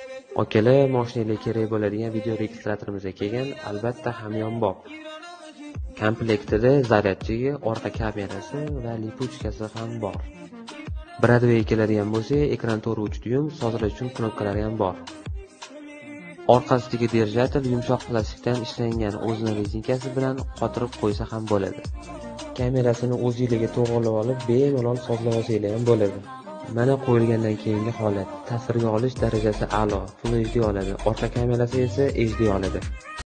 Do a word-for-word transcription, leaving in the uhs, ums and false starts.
Okala mashinaga kerak bo'ladigan video registratorimizga kelgan, albatta hamyonbop. Komplektida zaryadchigi, orqa kamerasi va lipuchkasi ham bor. Broadway keladigan bo'lsa, ekran to'rt uch dyum, sozlash uchun knopkalari ham bor. Orqasidagi dvigatel yumshoq plastikdan ishlangan, o'zini rezinkasi bilan qotirib qo'ysa ham bo'ladi. Kamerasini o'zingiga to'g'rilab olib, bemalol sozlab olsangiz ham bo'ladi. Mana qo'yilgandan keyingi holat. Tasvirga olish darajasi a'lo, Full H D oladi. Orqa kamerasi esa H D oladi.